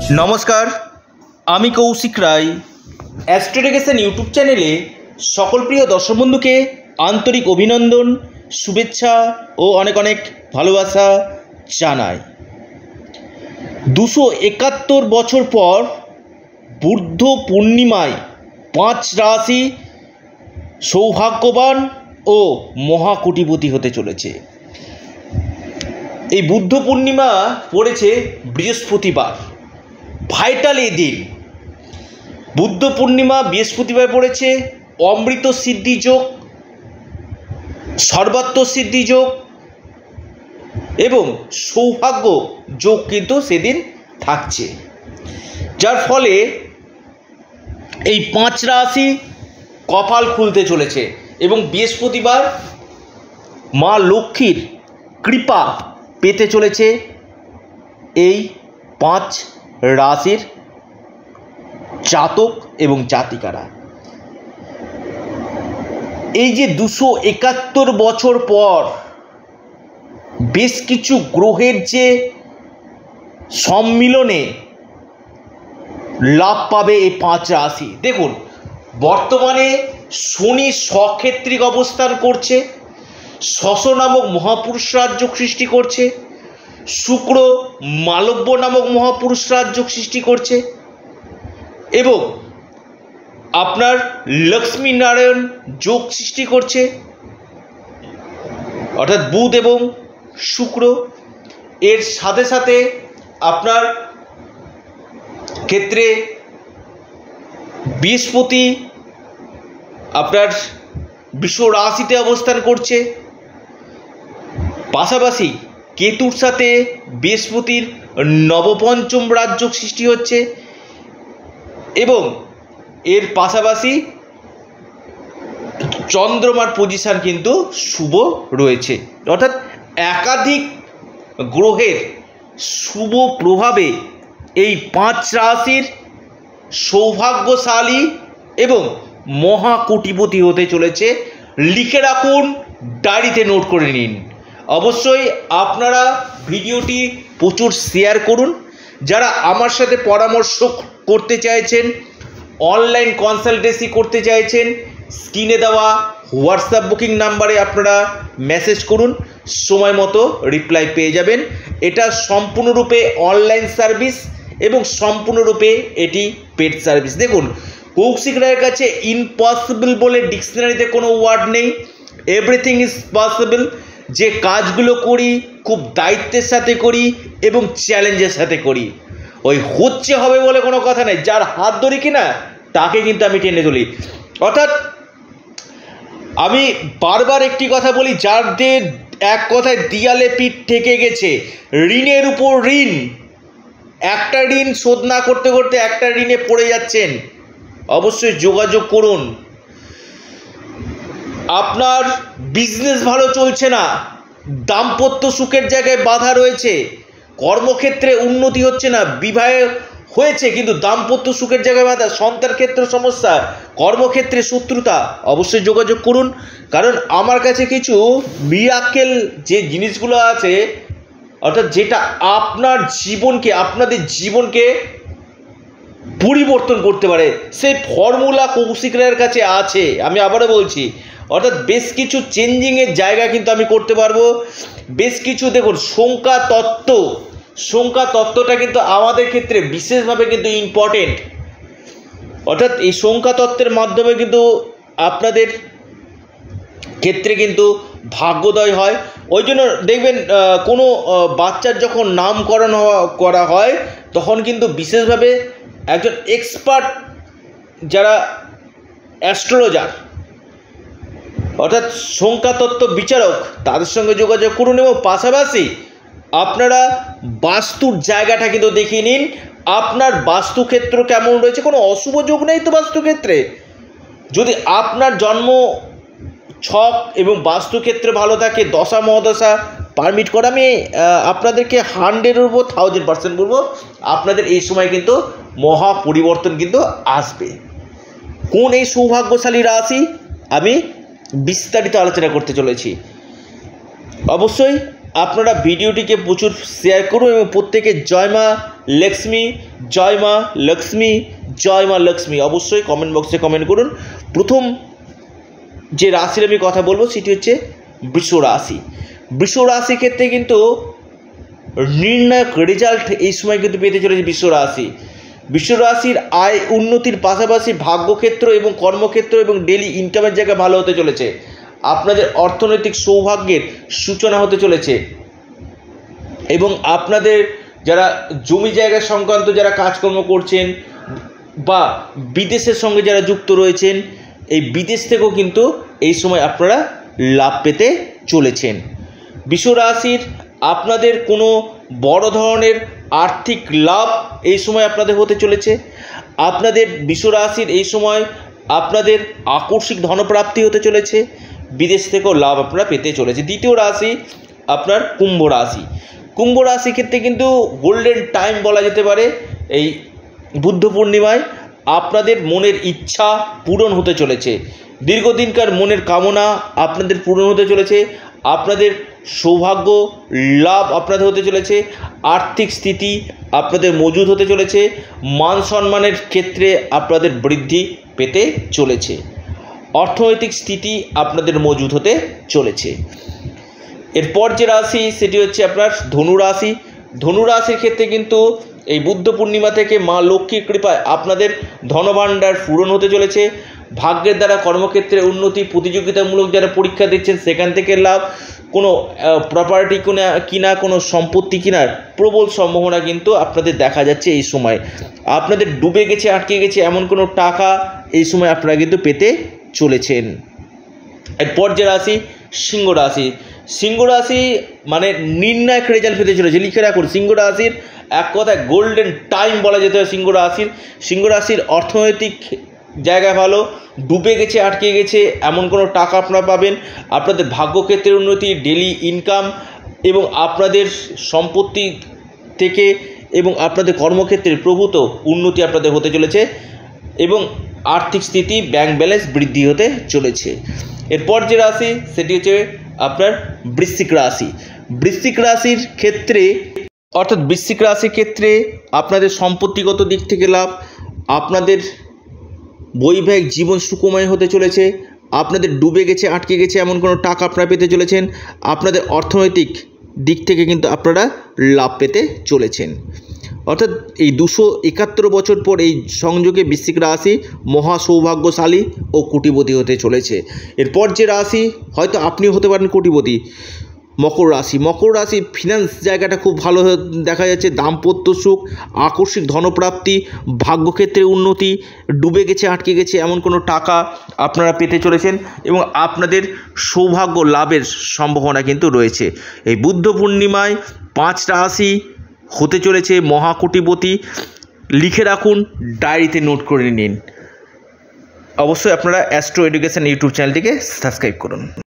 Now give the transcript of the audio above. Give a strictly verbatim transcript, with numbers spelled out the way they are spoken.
नमस्कार आमी कौशिक राय एस्ट्रोडिकेशन यूट्यूब चैनेले सकल प्रिय दर्शक बंधु के आंतरिक अभिनंदन शुभेच्छा और अनेक अनेक भालोबासा जानाई। दुशो एकात्तर बछर पर बुद्ध पूर्णिमाय पाँच राशि सौभाग्यवान और महाकोटिपति होते चलेছে। এই বুদ্ধ পূর্ণিমা পড়েছে বৃহস্পতিবার, ভাইটাল এই দিন। বুদ্ধ পূর্ণিমা বৃহস্পতিবার পড়েছে, অমৃত সিদ্ধি যোগ, সর্বাত্ম সিদ্ধি যোগ এবং সৌভাগ্য যোগ কিন্তু সেদিন থাকছে, যার ফলে এই পাঁচ রাশি কপাল খুলতে চলেছে এবং বৃহস্পতিবার মা লক্ষ্মীর কৃপা পেতে চলেছে এই পাঁচ রাশির জাতক এবং জাতিকারা। এই যে দুশো একাত্তর বছর পর বেশ কিছু গ্রহের যে সম্মিলনে লাভ পাবে এই পাঁচ রাশি। দেখুন, বর্তমানে শনি স্বক্ষেত্রিক অবস্থান করছে, শশ নামক মহাপুরুষ রাজ্য সৃষ্টি করছে, শুক্র মালব্য নামক মহাপুরুষ রাজ্য সৃষ্টি করছে এবং আপনার লক্ষ্মী নারায়ণ যোগ সৃষ্টি করছে, অর্থাৎ বুধ এবং শুক্র। এর সাথে সাথে আপনার ক্ষেত্রে বৃহস্পতি আপনার বৃষ রাশিতে অবস্থান করছে, পাশাপাশি কেতুর সাথে বৃহস্পতির নবপঞ্চম রাজ্য সৃষ্টি হচ্ছে এবং এর পাশাপাশি চন্দ্রমার পজিশন কিন্তু শুভ রয়েছে, অর্থাৎ একাধিক গ্রহের শুভ প্রভাবে এই পাঁচ রাশির সৌভাগ্যশালী এবং মহাকোটিপতি হতে চলেছে। লিখে রাখুন, ডায়েরিতে নোট করে নিন। অবশ্যই আপনারা ভিডিওটি প্রচুর শেয়ার করুন। যারা আমার সাথে পরামর্শ করতে চাইছেন, অনলাইন কনসালটেন্সি করতে চাইছেন, স্ক্রিনে দেওয়া হোয়াটসঅ্যাপ বুকিং নাম্বারে আপনারা মেসেজ করুন, সময় মতো রিপ্লাই পেয়ে যাবেন। এটা সম্পূর্ণরূপে অনলাইন সার্ভিস এবং সম্পূর্ণরূপে এটি পেড সার্ভিস। দেখুন, কৌশিক রায়ের কাছে ইম্পসিবল বলে ডিকশনারিতে কোনো ওয়ার্ড নেই, এভরিথিং ইজ পসিবল। যে কাজগুলো করি খুব দায়িত্বের সাথে করি এবং চ্যালেঞ্জের সাথে করি। ওই হচ্ছে হবে বলে কোনো কথা নেই, যার হাত ধরি কিনা তাকে কিন্তু আমি টেনে তুলি। অর্থাৎ আমি বারবার একটি কথা বলি, যাদের এক কথায় দিয়ালে পিঠ ঠেকে গেছে, ঋণের উপর ঋণ, একটা ঋণ শোধ না করতে করতে একটা ঋণে পড়ে যাচ্ছেন, অবশ্যই যোগাযোগ করুন। আপনার বিজনেস ভালো চলছে না, দাম্পত্য সুখের জায়গায় বাধা রয়েছে, কর্মক্ষেত্রে উন্নতি হচ্ছে না, বিবাহে হয়েছে কিন্তু দাম্পত্য সুখের জায়গায় বাধা, সন্তান ক্ষেত্রে সমস্যা, কর্মক্ষেত্রে শত্রুতা, অবশ্যই যোগাযোগ করুন। কারণ আমার কাছে কিছু মিরাকেল যে জিনিসগুলো আছে, অর্থাৎ যেটা আপনার জীবনকে আপনাদের জীবনকে পরিবর্তন করতে পারে, সেই ফর্মুলা কৌশিক রায়ের কাছে আছে। আমি আবারও বলছি, অর্থাৎ বেশ কিছু চেঞ্জিংয়ের জায়গা কিন্তু আমি করতে পারবো। বেশ কিছু দেখুন, সংখ্যা তত্ত্ব, সংখ্যা তত্ত্বটা কিন্তু আমাদের ক্ষেত্রে বিশেষভাবে কিন্তু ইম্পর্টেন্ট। অর্থাৎ এই সংখ্যা তত্ত্বের মাধ্যমে কিন্তু আপনাদের ক্ষেত্রে কিন্তু ভাগ্যোদয় হয়। ওই জন্য দেখবেন কোনো বাচ্চার যখন নামকরণ করা হয় তখন কিন্তু বিশেষভাবে একজন এক্সপার্ট যারা অ্যাস্ট্রোলজার অর্থাৎ সংখ্যাতত্ত্ব বিচারক তাদের সঙ্গে যোগাযোগ করুন এবং পাশাপাশি আপনারা বাস্তুর জায়গাটা কিন্তু দেখিয়ে নিন, আপনার বাস্তুক্ষেত্র কেমন রয়েছে। কোনো অশুভ যোগ নেই তো বাস্তুক্ষেত্রে। যদি আপনার জন্ম ছক এবং বাস্তুক্ষেত্রে ভালো থাকে, দশা মহাদশা পারমিট করা, আমি আপনাদেরকে হান্ড্রেডের উপর থাউজেন্ড পার্সেন্ট বলবো আপনাদের এই সময় কিন্তু মহা পরিবর্তন কিন্তু আসবে। কোন এই সৌভাগ্যশালী রাশি আমি বিস্তারিত আলোচনা করতে চলেছি। অবশ্যই আপনারা ভিডিওটিকে প্রচুর শেয়ার করুন এবং প্রত্যেকে জয় মা লক্ষ্মী, জয় মা লক্ষ্মী, জয় মা লক্ষ্মী। অবশ্যই কমেন্ট বক্সে কমেন্ট করুন। প্রথম যে রাশির আমি কথা বলবো সেটি হচ্ছে বৃষ রাশি। বৃষ রাশির ক্ষেত্রে কিন্তু নির্ণায়ক রেজাল্ট এই সময় কিন্তু পেতে চলেছে বৃষ রাশি। বৃষ রাশির আয় উন্নতির পাশাপাশি ভাগ্যক্ষেত্র এবং কর্মক্ষেত্র এবং ডেলি ইনকামের জায়গা ভালো হতে চলেছে। আপনাদের অর্থনৈতিক সৌভাগ্যের সূচনা হতে চলেছে এবং আপনাদের যারা জমি জায়গা সংক্রান্ত যারা কাজকর্ম করছেন বা বিদেশের সঙ্গে যারা যুক্ত রয়েছেন, এই বিদেশ থেকেও কিন্তু এই সময় আপনারা লাভ পেতে চলেছেন। বৃষ রাশির আপনাদের কোনো বড় ধরনের আর্থিক লাভ এই সময় আপনাদের হতে চলেছে। আপনাদের বৃষ রাশির এই সময় আপনাদের আকস্মিক ধনপ্রাপ্তি হতে চলেছে, বিদেশ থেকেও লাভ আপনারা পেতে চলেছে। দ্বিতীয় রাশি আপনার কুম্ভ রাশি। কুম্ভ রাশির ক্ষেত্রে কিন্তু গোল্ডেন টাইম বলা যেতে পারে। এই বুদ্ধ পূর্ণিমায় আপনাদের মনের ইচ্ছা পূরণ হতে চলেছে, দীর্ঘদিনকার মনের কামনা আপনাদের পূরণ হতে চলেছে, আপনাদের সৌভাগ্য লাভ আপনাদের হতে চলেছে, আর্থিক স্থিতি আপনাদের মজুদ হতে চলেছে, মান সম্মানের ক্ষেত্রে আপনাদের বৃদ্ধি পেতে চলেছে, অর্থনৈতিক স্থিতি আপনাদের মজুদ হতে চলেছে। এরপর যে রাশি সেটি হচ্ছে আপনার ধনু রাশি। ধনু রাশির ক্ষেত্রে কিন্তু এই বুদ্ধ পূর্ণিমা থেকে মা লক্ষ্মীর কৃপায় আপনাদের ধনভাণ্ডার পূরণ হতে চলেছে, ভাগ্যের দ্বারা কর্মক্ষেত্রে উন্নতি, প্রতিযোগিতামূলক যারা পরীক্ষা দিচ্ছেন সেখান থেকে লাভ, কোনো প্রপার্টি কিনা কিনা কোনো সম্পত্তি কেনার প্রবল সম্ভাবনা কিন্তু আপনাদের দেখা যাচ্ছে এই সময়। আপনাদের ডুবে গেছে, আটকে গেছে এমন কোনো টাকা এই সময় আপনারা কিন্তু পেতে চলেছেন। এরপর যে রাশি সিংহ রাশি। সিংহ রাশি মানে নির্ণায়ক রেজাল্ট পেতে চলেছে। লিখে রাখুন, সিংহ রাশির এক কথায় গোল্ডেন টাইম বলা যেতে হয় সিংহ রাশির। সিংহ রাশির অর্থনৈতিক জায়গায় ভালো, ডুবে গেছে, আটকে গেছে এমন কোনো টাকা আপনারা পাবেন, আপনাদের ভাগ্যক্ষেত্রের উন্নতি, ডেলি ইনকাম এবং আপনাদের সম্পত্তি থেকে এবং আপনাদের কর্মক্ষেত্রের প্রভূত উন্নতি আপনাদের হতে চলেছে এবং আর্থিক স্থিতি, ব্যাংক ব্যালেন্স বৃদ্ধি হতে চলেছে। এরপর যে রাশি সেটি হচ্ছে আপনার বৃশ্চিক রাশি। বৃশ্চিক রাশির ক্ষেত্রে অর্থাৎ বৃশ্চিক রাশির ক্ষেত্রে আপনাদের সম্পত্তিগত দিক থেকে লাভ, আপনাদের বৈবাহিক জীবন সুখময় হতে চলেছে, আপনাদের ডুবে গেছে, আটকে গেছে এমন কোনো টাকা আপনারা পেতে চলেছেন, আপনাদের অর্থনৈতিক দিক থেকে কিন্তু আপনারা লাভ পেতে চলেছেন। অর্থাৎ এই দুশো একাত্তর বছর পর এই সংযোগে বৃশ্চিক রাশি মহা সৌভাগ্যশালী ও কোটিপতি হতে চলেছে। এরপর যে রাশি, হয়তো আপনিও হতে পারেন কোটিপতি, মকর রাশি। মকর রাশি ফিনান্স জায়গাটা খুব ভালো দেখা যাচ্ছে, দাম্পত্য সুখ, আকস্মিক ধনপ্রাপ্তি, ভাগ্যক্ষেত্রে উন্নতি, ডুবে গেছে, আটকে গেছে এমন কোনো টাকা আপনারা পেতে চলেছেন এবং আপনাদের সৌভাগ্য লাভের সম্ভাবনা কিন্তু রয়েছে। এই বুদ্ধ পূর্ণিমায় পাঁচ রাশি হতে চলেছে মহাকোটিপতি। লিখে রাখুন, ডায়েরিতে নোট করে নিন। অবশ্যই আপনারা অ্যাস্ট্রো এডুকেশন ইউটিউব চ্যানেলটিকে সাবস্ক্রাইব করুন।